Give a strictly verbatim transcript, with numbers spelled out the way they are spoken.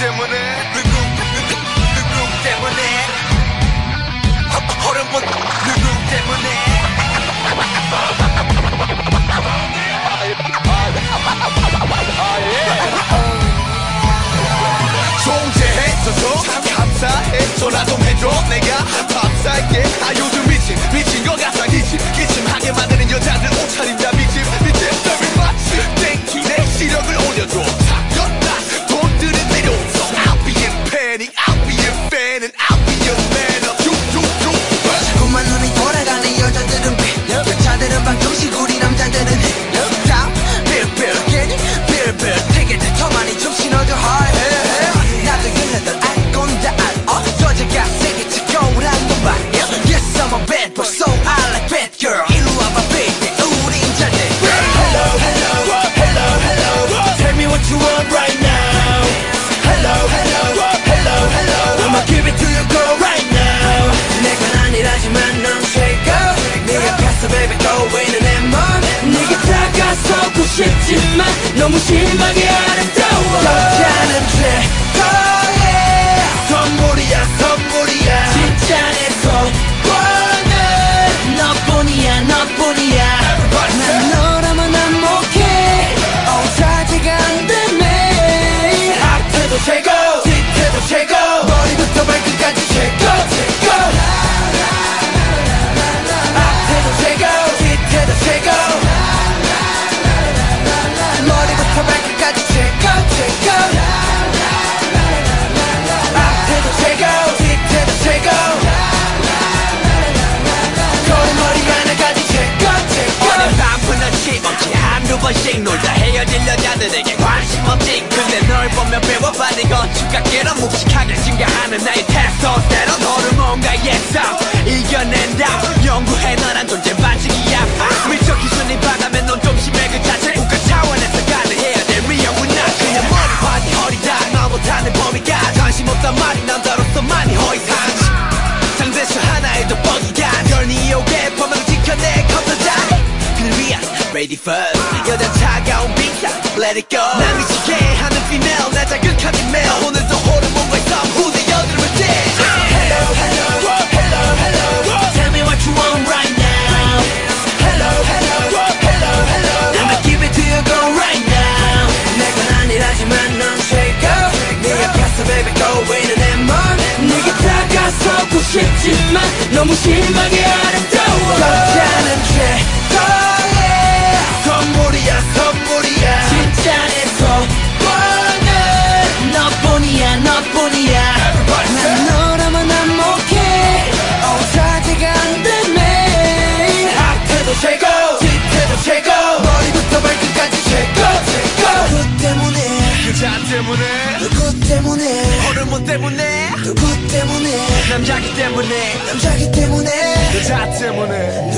때문에 누구 누구 누구 때문에 호르몬 누구 때문에 존재해줘서 감사해줘라 좀 해줘 내가 밥살게 아 요즘 미친 미친 거 같아 기침 기침하게 만드는 여자들 옷차림다 미침 미침 너를 마치 땡큐 내 시력을 올려줘 사겼다 돈들은 내려서 I'll be in panic I'll be in fan and I'll be a man of you you you 자꾸만 눈이 돌아가는 여자들은 배 여자들은 방정식 우리 남자들은 해 다 빌빌 괜히 빌빌 되게 더 많이 좀 신어줘 high 나도 얘네들 알 건데 알어 여자가 세게 치고란 건 말이야 Yes I'm a bad boy so I like bad girl 이리 와봐 baby 우린 잘 돼 Hello hello hello hello Tell me what you want right now Hello hello hello hello I'ma give it to you girl right now 내건 아니라지만 넌 최고 네 앞에서 baby 떠오르는 내 맘 네가 다가서고 싶지만 너무 심하게 아름다워 여자는 최고야 선물이야 선물이야 진짜 내 소원은 너뿐이야 너뿐이야 난 너라면 안목해 어 자제가 안되네 앞에도 최고 뒤태도 최고 머리부터 발끝까지 최고 최고 앞에도 최고 뒤태도 최고 머리부터 발끝까지 최고 최고 앞에도 최고 뒤태도 최고 거리머리 하나까지 최고 최고 오늘 밤은 아침없이 한두 번씩 놀다 헤어질 여자들에게 관심 없지 근데 널 보면 배워받는 건축각계로 묵직하게 증가하는 나의 테스토스테론 호르몬과의 싸움 이겨낸다 연구해 너란 존재 반칙이야 미적 기준이 바다면 넌 좀 심해 그 자체 국가 차원에서 가능해야 될 위험은 나 그냥 머리 파니 허리다 너 못하는 범위가 관심 없단 말이 남자로서 많이 허위상식 상대수 하나에도 뻑이가 널 니옥에 범위를 지켜내 컴퓨터 그를 위한 ready first 여자 차가운 빙상 let it go 날 미치게 하는 female 날 자극하는 male 오늘도 호르몬과의 싸움 후대 여드름을 떼 Hello hello hello hello Tell me what you want right now Hello hello hello hello I'ma give it to you girl right now 내건 아니라지만 넌 최고 네 앞에서 baby 떠오르는 내 맘 네가 다가서고 싶지만 너무 심하게 아름다워 여자는 최고야 선물이야 선물이야 진짜 내 소원은 너뿐이야 너뿐이야 난 너라면 안목해 어 자제가 안되네 앞에도 최고 뒤태도 최고 머리부터 발끝까지 최고 최고 누구 때문에 여자 때문에 누구 때문에 호르몬 때문에 누구 때문에 남자기 때문에 남자기 때문에 여자 때문에